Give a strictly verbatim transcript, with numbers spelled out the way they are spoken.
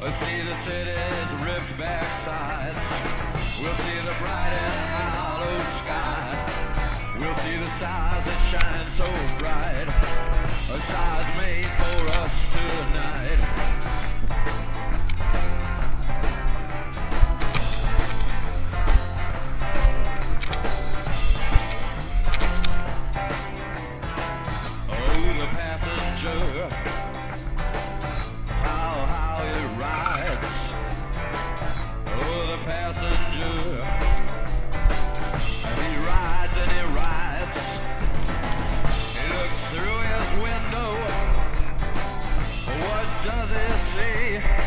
We'll see the city's ripped back sides. We'll see the bright and hollow sky. We'll see the stars that shine so bright. A stars made for us tonight. Oh, the passenger, how, how it rides. Oh, the passenger, he rides and he rides. He looks through his window. What does he see?